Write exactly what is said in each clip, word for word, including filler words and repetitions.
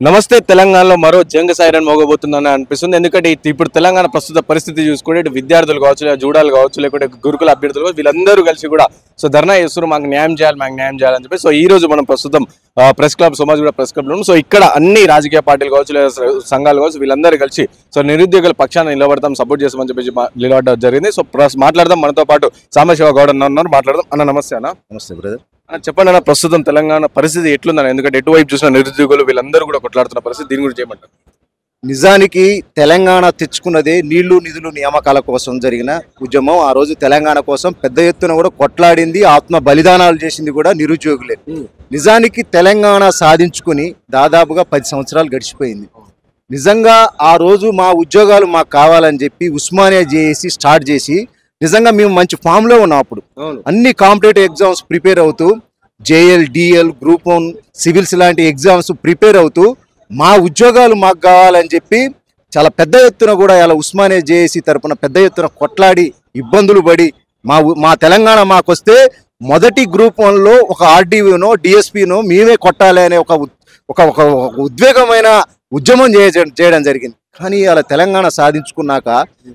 నమస్తే తెలంగాణలో మరో జంగ సైరన్ మోగబోతుందని అనిపిస్తుంది. ఎందుకంటే ఇప్పుడు తెలంగాణ ప్రస్తుత పరిస్థితి చూసుకుంటే ఇటు విద్యార్థులు కావచ్చు, జూడాలు కావచ్చు, లేకుంటే గురుకుల అభ్యర్థులు వీళ్ళందరూ కలిసి కూడా సో ధర్నా చేస్తున్నారు, మాకు న్యాయం చేయాలి మాకు న్యాయం చేయాలని చెప్పి. సో ఈ రోజు మనం ప్రస్తుతం ప్రెస్ క్లబ్ సమాజ్ కూడా ప్రెస్ క్లబ్లో ఉన్నాం. సో ఇక్కడ అన్ని రాజకీయ పార్టీలు కావచ్చు లేదా సంఘాలు కావచ్చు వీళ్ళందరూ కలిసి సో నిరుద్యోగుల పక్షాన నిలబడతాం, సపోర్ట్ చేస్తామని చెప్పి నిలబడడం జరిగింది. సో మాట్లాడదాం, మనతో పాటు సాంబశివ గౌడ్ అన్న ఉన్నారు, మాట్లాడదాం. అన్న నమస్తే. అన్న నమస్తే బ్రదర్. చెప్పండి అన్న, ప్రస్తుతం తెలంగాణ పరిస్థితి ఎట్లుందని, ఎందుకంటే ఎటువైపు చూసిన నిరుద్యోగులు వీళ్ళందరూ కూడా కొట్లాడుతున్న పరిస్థితి, దీని గురించి ఏమంటారు? నిజానికి తెలంగాణ తెచ్చుకున్నదే నీళ్లు నిధులు నియామకాల కోసం జరిగిన ఉద్యమం. ఆ రోజు తెలంగాణ కోసం పెద్ద ఎత్తున కూడా కొట్లాడింది, ఆత్మ బలిదానాలు చేసింది కూడా నిరుద్యోగులే. నిజానికి తెలంగాణ సాధించుకుని దాదాపుగా పది సంవత్సరాలు గడిచిపోయింది. నిజంగా ఆ రోజు మా ఉద్యోగాలు మాకు కావాలని చెప్పి ఉస్మానియా జేఏసీ స్టార్ట్ చేసి నిజంగా మేము మంచి ఫామ్ లో ఉన్నాం. అప్పుడు అన్ని కాంపిటేటివ్ ఎగ్జామ్స్ ప్రిపేర్ అవుతూ JL DL group one civils లాంటి ఎగ్జామ్స్ ప్రిపేర్ అవుతూ మా ఉద్యోగాలు మాకు కావాలని చెప్పి చాలా పెద్ద ఎత్తున కూడా ఇలా ఉస్మానియా జేఏసీ తరఫున పెద్ద ఎత్తున కొట్లాడి ఇబ్బందులు పడి మా మా తెలంగాణ మాకు వస్తే మొదటి గ్రూప్ వన్లో ఒక ఆర్డీఓనో డిఎస్పీనో మేమే కొట్టాలి అనే ఒక ఒక ఒక ఉద్వేగమైన ఉద్యమం చేయడం జరిగింది. కానీ ఇలా తెలంగాణ సాధించుకున్నాక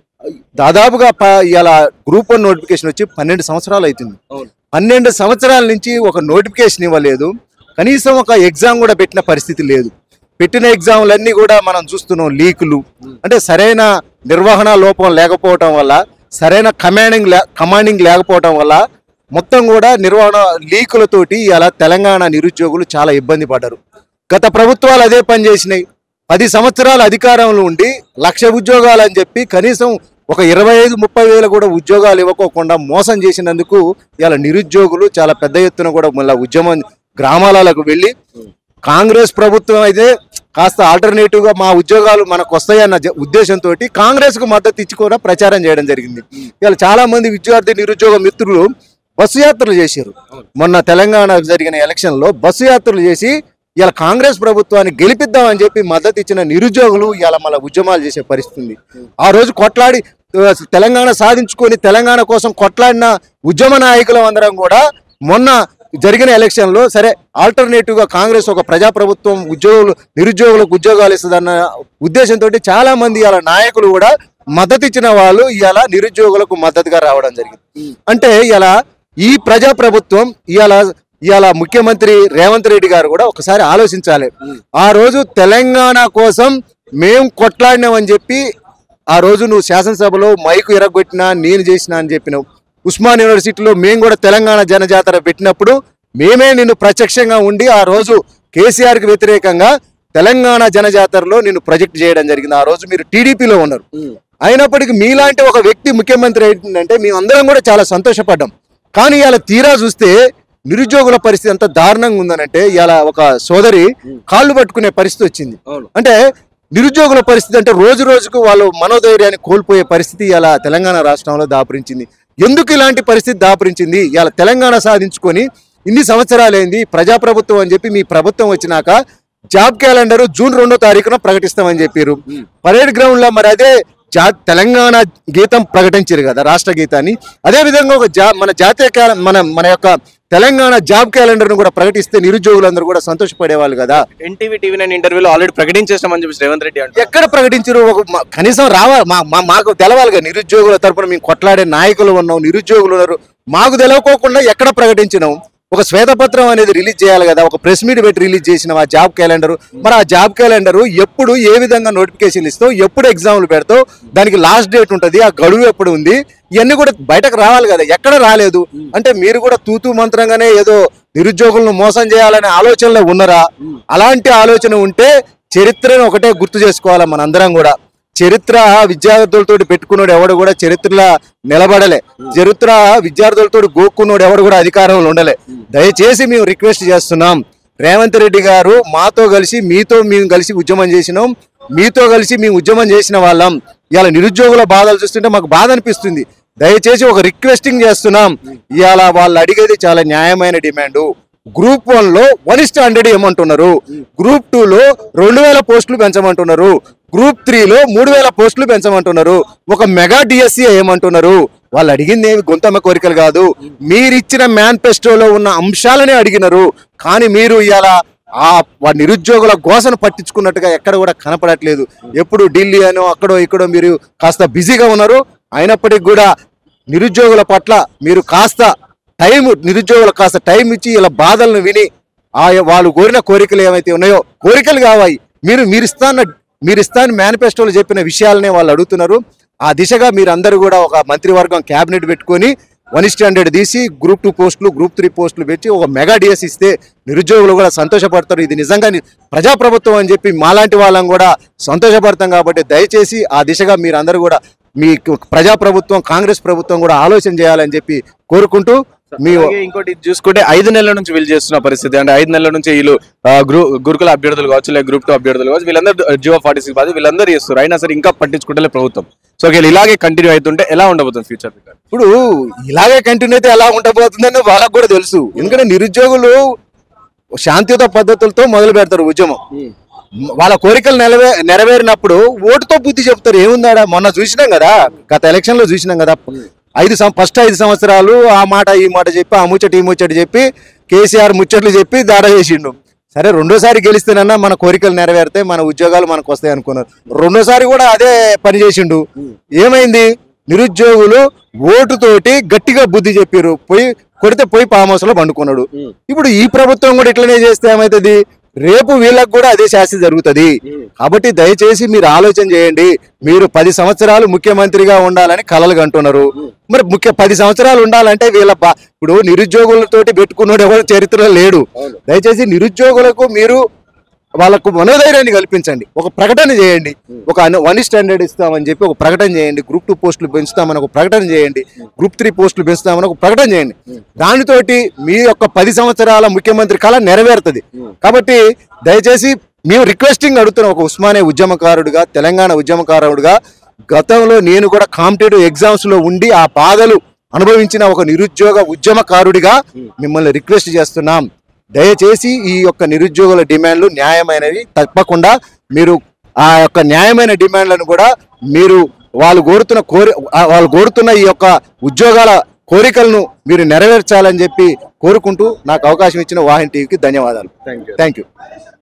దాదాపుగా ఇలా గ్రూప్ వన్ నోటిఫికేషన్ వచ్చి పన్నెండు సంవత్సరాలు అవుతుంది. పన్నెండు సంవత్సరాల నుంచి ఒక నోటిఫికేషన్ ఇవ్వలేదు, కనీసం ఒక ఎగ్జామ్ కూడా పెట్టిన పరిస్థితి లేదు. పెట్టిన ఎగ్జామ్లన్నీ కూడా మనం చూస్తున్నాం లీకులు, అంటే సరైన నిర్వహణ లోపం లేకపోవటం వల్ల, సరైన కమాండింగ్ కమాండింగ్ లేకపోవటం వల్ల మొత్తం కూడా నిర్వహణ లీకులతోటి ఇలా తెలంగాణ నిరుద్యోగులు చాలా ఇబ్బంది పడ్డారు. గత ప్రభుత్వాలు అదే పని చేసినాయి. పది సంవత్సరాల అధికారంలో ఉండి లక్ష ఉద్యోగాలు అని చెప్పి కనీసం ఒక ఇరవై ఐదు ముప్పై వేల కూడా ఉద్యోగాలు ఇవ్వకోకుండా మోసం చేసినందుకు ఇలా నిరుద్యోగులు చాలా పెద్ద ఎత్తున కూడా మళ్ళీ ఉద్యమం గ్రామాలకు వెళ్ళి కాంగ్రెస్ ప్రభుత్వం అయితే కాస్త ఆల్టర్నేటివ్ గా మా ఉద్యోగాలు మనకు వస్తాయన్న ఉద్దేశంతో కాంగ్రెస్ కు మద్దతు ఇచ్చి కూడా ప్రచారం చేయడం జరిగింది. ఇలా చాలా మంది విద్యార్థి నిరుద్యోగ మిత్రులు బస్సు యాత్రలు చేశారు. మొన్న తెలంగాణ జరిగిన ఎలక్షన్ లో బస్సు యాత్రలు చేసి ఇలా కాంగ్రెస్ ప్రభుత్వాన్ని గెలిపిద్దామని చెప్పి మద్దతు ఇచ్చిన నిరుద్యోగులు ఇలా మళ్ళీ ఉద్యమాలు చేసే పరిస్థితి. ఆ రోజు కొట్లాడి తెలంగాణ సాధించుకొని తెలంగాణ కోసం కొట్లాడిన ఉద్యమ నాయకులు అందరం కూడా మొన్న జరిగిన ఎలక్షన్ లో సరే ఆల్టర్నేటివ్ గా కాంగ్రెస్ ఒక ప్రజాప్రభుత్వం ఉద్యోగులు నిరుద్యోగులకు ఉద్యోగాలు ఇస్తుందన్న ఉద్దేశంతో చాలా మంది ఇలా నాయకులు కూడా మద్దతు ఇచ్చిన వాళ్ళు ఇలా నిరుద్యోగులకు మద్దతుగా రావడం జరిగింది. అంటే ఇలా ఈ ప్రజాప్రభుత్వం ఇలా ఇవాళ ముఖ్యమంత్రి రేవంత్ రెడ్డి గారు కూడా ఒకసారి ఆలోచించాలి. ఆ రోజు తెలంగాణ కోసం మేము కొట్లాడినామని చెప్పి ఆ రోజు నువ్వు శాసనసభలో మైకు ఎరగొట్టినా నేను చేసినా అని చెప్పినావు. ఉస్మాన్ యూనివర్సిటీలో మేము కూడా తెలంగాణ జనజాతర పెట్టినప్పుడు మేమే నిన్ను ప్రత్యక్షంగా ఉండి ఆ రోజు కేసీఆర్ కి వ్యతిరేకంగా తెలంగాణ జనజాతరలో నిన్ను ప్రొజెక్ట్ చేయడం జరిగింది. ఆ రోజు మీరు టీడీపీలో ఉన్నారు. అయినప్పటికీ మీలాంటి ఒక వ్యక్తి ముఖ్యమంత్రి ఏంటంటే మేమందరం కూడా చాలా సంతోషపడ్డాం. కానీ ఇలా తీరా చూస్తే నిరుద్యోగుల పరిస్థితి ఎంత దారుణంగా ఉందనంటే ఇలా ఒక సోదరి కాళ్ళు పట్టుకునే పరిస్థితి వచ్చింది. అంటే నిరుద్యోగుల పరిస్థితి అంటే రోజు రోజుకు వాళ్ళు మనోధైర్యాన్ని కోల్పోయే పరిస్థితి ఇలా తెలంగాణ రాష్ట్రంలో దాపురించింది. ఎందుకు ఇలాంటి పరిస్థితి దాపురించింది? ఇలా తెలంగాణ సాధించుకొని ఇన్ని సంవత్సరాలైంది, ప్రజాప్రభుత్వం అని చెప్పి మీ ప్రభుత్వం వచ్చినాక జాబ్ క్యాలెండర్ జూన్ రెండో తారీఖున ప్రకటిస్తామని చెప్పారు. పరేడ్ గ్రౌండ్ లో మరి అదే జా తెలంగాణ గీతం ప్రకటించారు కదా, రాష్ట్ర గీతాన్ని. అదే విధంగా ఒక జా మన జాతీయ మన మన యొక్క తెలంగాణ జాబ్ క్యాలెండర్ ను కూడా ప్రకటిస్తే నిరుద్యోగులందరూ కూడా సంతోషపడేవాళ్ళు కదా. ఎన్టీవీ టీవీ నైన్ ఇంటర్వ్యూలో ఆల్రెడీ ప్రకటించేస్తామని చెప్పి రేవంత్ రెడ్డి అంటే ఎక్కడ ప్రకటించారు? ఒక కనీసం రావాలి, మాకు తెలవాలిగా. నిరుద్యోగుల తరపున మేము కొట్లాడే నాయకులు ఉన్నాం, నిరుద్యోగులు ఉన్నారు, మాకు తెలవకోకుండా ఎక్కడ ప్రకటించినాం? ఒక శ్వేతపత్రం అనేది రిలీజ్ చేయాలి కదా, ఒక ప్రెస్ మీట్ పెట్టి రిలీజ్ చేసిన ఆ జాబ్ క్యాలెండర్. మరి ఆ జాబ్ క్యాలెండర్ ఎప్పుడు ఏ విధంగా నోటిఫికేషన్ ఇస్తావు, ఎప్పుడు ఎగ్జామ్లు పెడతావు, దానికి లాస్ట్ డేట్ ఉంటుంది, ఆ గడువు ఎప్పుడు ఉంది, ఇవన్నీ కూడా బయటకు రావాలి కదా. ఎక్కడ రాలేదు. అంటే మీరు కూడా తూతూ మంత్రంగానే ఏదో నిరుద్యోగులను మోసం చేయాలనే ఆలోచనలో ఉన్నారా? అలాంటి ఆలోచన ఉంటే చరిత్రను ఒకటే గుర్తు చేసుకోవాలి మనందరం కూడా. చరిత్ర విద్యార్థులతో పెట్టుకున్నాడు ఎవడు కూడా చరిత్రలో నిలబడలే. చరిత్ర విద్యార్థులతో గోక్కున్నాడు ఎవడు కూడా అధికారంలో ఉండలే. దయచేసి మేము రిక్వెస్ట్ చేస్తున్నాం, రేవంత్ రెడ్డి గారు మాతో కలిసి మీతో మేము కలిసి ఉద్యమం చేసినాం, మీతో కలిసి మేము ఉద్యమం చేసిన వాళ్ళం. ఇవాళ నిరుద్యోగుల బాధలు చూస్తుంటే మాకు బాధ అనిపిస్తుంది. దయచేసి ఒక రిక్వెస్టింగ్ చేస్తున్నాం, ఇవాళ వాళ్ళు అడిగేది చాలా న్యాయమైన డిమాండ్. గ్రూప్ వన్ లో వన్ ఇస్ట్ హండ్రెడ్ ఏమంటున్నారు, గ్రూప్ టూ లో రెండు వేల పోస్టులు పెంచమంటున్నారు, గ్రూప్ త్రీలో మూడు వేల పోస్టులు పెంచమంటున్నారు, ఒక మెగా డిఎస్సి ఏమంటున్నారు. వాళ్ళు అడిగింది ఏమి గొంతమ్మ కోరికలు కాదు, మీరిచ్చిన మేనిఫెస్టోలో ఉన్న అంశాలనే అడిగినారు. కానీ మీరు ఇలా ఆ వా నిరుద్యోగుల గోసను పట్టించుకున్నట్టుగా ఎక్కడ కూడా కనపడట్లేదు. ఎప్పుడు ఢిల్లీ అనో అక్కడో ఇక్కడో మీరు కాస్త బిజీగా ఉన్నారు. అయినప్పటికీ కూడా నిరుద్యోగుల పట్ల మీరు కాస్త టైం నిరుద్యోగులకు కాస్త టైం ఇచ్చి ఇలా బాధలను విని ఆ వాళ్ళు కోరిన కోరికలు ఏమైతే ఉన్నాయో కోరికలు కావాయి మీరు మీరు ఇస్తాన్న మీరు ఇస్తాను మేనిఫెస్టోలో చెప్పిన విషయాలనే వాళ్ళు అడుగుతున్నారు. ఆ దిశగా మీరు అందరూ కూడా ఒక మంత్రివర్గం క్యాబినెట్ పెట్టుకొని వన్ స్టాండర్డ్ తీసి గ్రూప్ టూ పోస్టులు గ్రూప్ త్రీ పోస్టులు పెట్టి ఒక మెగా డిఎస్ ఇస్తే నిరుద్యోగులు కూడా సంతోషపడతారు. ఇది నిజంగా ప్రజాప్రభుత్వం అని చెప్పి మాలాంటి వాళ్ళం కూడా సంతోషపడతాం. కాబట్టి దయచేసి ఆ దిశగా మీరు అందరూ కూడా మీ ప్రజాప్రభుత్వం కాంగ్రెస్ ప్రభుత్వం కూడా ఆలోచన చేయాలని చెప్పి కోరుకుంటూ మీ ఇంకోటి చూసుకుంటే ఐదు నెలల నుంచి వీళ్ళు చేస్తున్న పరిస్థితి అంటే ఐదు నెలల నుంచి వీళ్ళు గ్రూ గురుకుల అభ్యర్థులు కావచ్చు లేదా గ్రూప్ టూ అభ్యర్థులు కావచ్చు వీళ్ళందరూ జియో ఫార్టీ సిక్స్ బాధ వీళ్ళందరూ చేస్తారు. అయినా సరే ఇంకా పట్టించుకుంటే ప్రభుత్వం. సో వీళ్ళు ఇలాగే కంటిన్యూ అవుతుంటే ఎలా ఉండబోతుంది ఫ్యూచర్? ఇప్పుడు ఇలాగే కంటిన్యూ అయితే ఎలా ఉండబోతుందని వాళ్ళకు కూడా తెలుసు. ఎందుకంటే నిరుద్యోగులు శాంతియుత పద్ధతులతో మొదలు పెడతారు ఉద్యమం. వాళ్ళ కోరికలు నెరవే నెరవేరినప్పుడు ఓటుతో బుద్ధి చెప్తారు. ఏముందాడా మొన్న చూసినాం కదా, గత ఎలక్షన్ లో చూసినాం కదా, ఐదు ఫస్ట్ ఐదు సంవత్సరాలు ఆ మాట ఈ మాట చెప్పి ఆ ముచ్చటి ఈ ముచ్చటి చెప్పి కేసీఆర్ ముచ్చట్లు చెప్పి దాడ చేసిండు. సరే రెండోసారి గెలిస్తేనన్నా మన కోరికలు నెరవేరితే మన ఉద్యోగాలు మనకు వస్తాయి అనుకున్నారు. రెండోసారి కూడా అదే పని చేసిండు. ఏమైంది? నిరుద్యోగులు ఓటుతోటి గట్టిగా బుద్ధి చెప్పారు. పోయి కొడితే పోయి ఫామ్ హౌస్ లో పండుకున్నాడు. ఇప్పుడు ఈ ప్రభుత్వం కూడా ఇట్లనే చేస్తే ఏమైతుంది? రేపు వీళ్ళకు కూడా అదే శాస్తి జరుగుతుంది. కాబట్టి దయచేసి మీరు ఆలోచన చేయండి. మీరు పది సంవత్సరాలు ముఖ్యమంత్రిగా ఉండాలని కలలు కంటున్నారు. మరి ముఖ్య పది సంవత్సరాలు ఉండాలంటే వీళ్ళ ఇప్పుడు నిరుద్యోగులతోటి పెట్టుకున్నాడు ఎవరు చరిత్రలో లేడు. దయచేసి నిరుద్యోగులకు మీరు వాళ్ళకు మనోధైర్యాన్ని కల్పించండి. ఒక ప్రకటన చేయండి. ఒక వన్ స్టాండర్డ్ ఇస్తామని చెప్పి ఒక ప్రకటన చేయండి. గ్రూప్ టూ పోస్టులు పెంచుతామని ఒక ప్రకటన చేయండి. గ్రూప్ త్రీ పోస్టులు పెంచుతామని ఒక ప్రకటన చేయండి. దానితోటి మీ యొక్క పది సంవత్సరాల ముఖ్యమంత్రి కళ నెరవేరుతుంది. కాబట్టి దయచేసి మేము రిక్వెస్టింగ్ అడుగుతున్నాం. ఒక ఉస్మానియా ఉద్యమకారుడుగా, తెలంగాణ ఉద్యమకారుడుగా గతంలో నేను కూడా కాంపిటేటివ్ ఎగ్జామ్స్ లో ఉండి ఆ బాధలు అనుభవించిన ఒక నిరుద్యోగ ఉద్యమకారుడిగా మిమ్మల్ని రిక్వెస్ట్ చేస్తున్నాం. దయచేసి ఈ యొక్క నిరుద్యోగుల డిమాండ్లు న్యాయమైనవి. తప్పకుండా మీరు ఆ యొక్క న్యాయమైన డిమాండ్లను కూడా మీరు వాళ్ళు కోరుతున్న కోరి వాళ్ళు కోరుతున్న ఈ యొక్క ఉద్యోగాల కోరికలను మీరు నెరవేర్చాలని చెప్పి కోరుకుంటూ నాకు అవకాశం ఇచ్చిన వాహిని టీవీకి ధన్యవాదాలు. Thank you.